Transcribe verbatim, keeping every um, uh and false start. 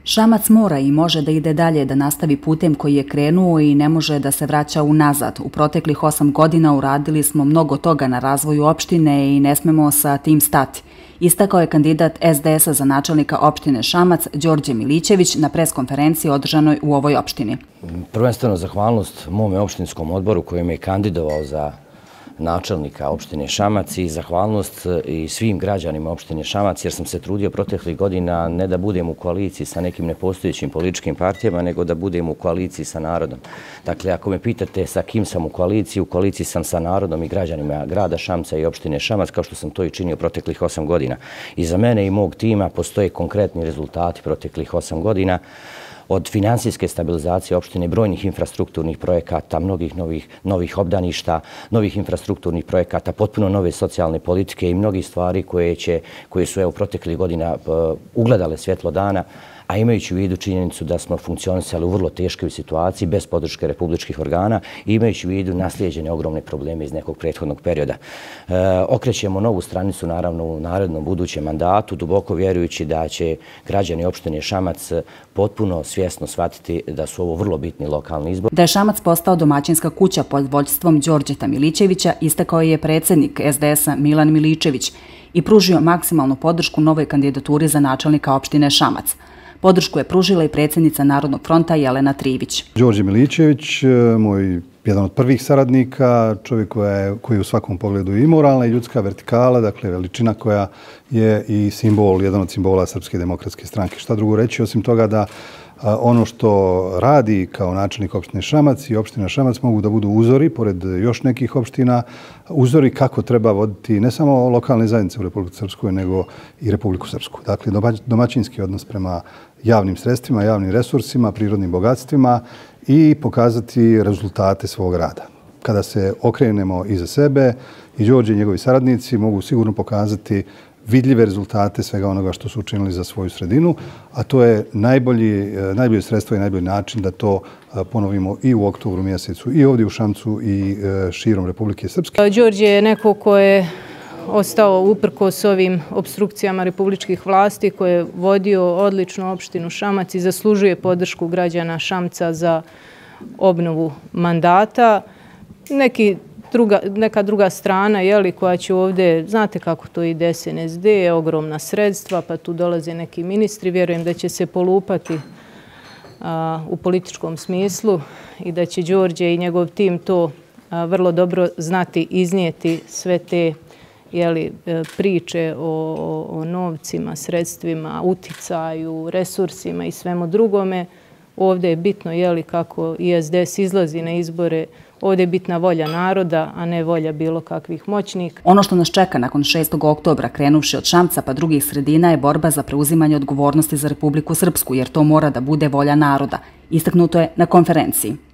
Šamac mora i može da ide dalje, da nastavi putem koji je krenuo i ne može da se vraća unazad. U proteklih osam godina uradili smo mnogo toga na razvoju opštine i ne smemo sa tim stati. Istakao je kandidat es de esa za načelnika opštine Šamac, Đorđe Milićević, na preskonferenciji održanoj u ovoj opštini. Prvenstveno zahvalnost mome opštinskom odboru koji me je kandidovao za načelnika opštine Šamac i zahvalnost i svim građanima opštine Šamac, jer sam se trudio proteklih godina ne da budem u koaliciji sa nekim nepostojećim političkim partijama, nego da budem u koaliciji sa narodom. Dakle, ako me pitate sa kim sam u koaliciji, u koaliciji sam sa narodom i građanima grada Šamca i opštine Šamac, kao što sam to i činio proteklih osam godina. I za mene i mog tima postoje konkretni rezultati proteklih osam godina. Od finansijske stabilizacije opštine, brojnih infrastrukturnih projekata, mnogih novih, novih obdaništa, novih infrastrukturnih projekata, potpuno nove socijalne politike i mnogih stvari koje, će, koje su evo, proteklih godina uh, ugledale svjetlo dana, a imajući u vidu činjenicu da smo funkcionisali u vrlo teškoj situaciji bez podrške republičkih organa i imajući u vidu naslijeđene ogromne probleme iz nekog prethodnog perioda. E, okrećemo novu stranicu naravno u narednom budućem mandatu, duboko vjerujući da će građani opštine Šamac potpuno svjesno shvatiti da su ovo vrlo bitni lokalni izbor. Da je Šamac postao domaćinska kuća pod vođstvom Đorđeta Milićevića, istakao je predsjednik es de esa Milan Miličević i pružio maksimalnu podršku novoj kandidaturi za načelnika opštine Šamac. Podršku je pružila i predsjednica Narodnog fronta Jelena Trivić. Đorđe Milićević, moj jedan od prvih saradnika, čovjek koja je, koji je u svakom pogledu i moralna i ljudska vertikala, dakle veličina koja je i simbol, jedan od simbola Srpske demokratske stranke. Šta drugo reći, osim toga da ono što radi kao načelnik opštine Šamac i opština Šamac mogu da budu uzori, pored još nekih opština, uzori kako treba voditi ne samo lokalne zajednice u Republiku Srpskoj, nego i Republiku Srpsku. Dakle, domaćinski odnos prema javnim sredstvima, javnim resursima, prirodnim bogatstvima i pokazati rezultate svog rada. Kada se okrenemo iza sebe, i Đorđe i njegovi saradnici mogu sigurno pokazati vidljive rezultate svega onoga što su učinili za svoju sredinu, a to je najbolji, najbolje sredstvo i najbolji način da to ponovimo i u oktobru mjesecu, i ovdje u Šamcu i širom Republike Srpske. Đorđe je neko ko je ostao uprkos ovim obstrukcijama republičkih vlasti, koje je vodio odličnu opštinu Šamac i zaslužuje podršku građana Šamca za obnovu mandata. Neki Druga, neka druga strana jeli, koja će ovdje, znate kako to ide es en es de, ogromna sredstva, pa tu dolaze neki ministri, vjerujem da će se polupati a, u političkom smislu i da će Đorđe i njegov tim to a, vrlo dobro znati iznijeti sve te jeli, priče o, o novcima, sredstvima, uticaju, resursima i svemu drugome. Ovdje je bitno jeli, kako i es de es izlazi na izbore. Ovdje je bitna volja naroda, a ne volja bilo kakvih moćnika. Ono što nas čeka nakon šestog oktobra, krenuvši od Šamca pa drugih sredina, je borba za preuzimanje odgovornosti za Republiku Srpsku, jer to mora da bude volja naroda. Istaknuto je na konferenciji.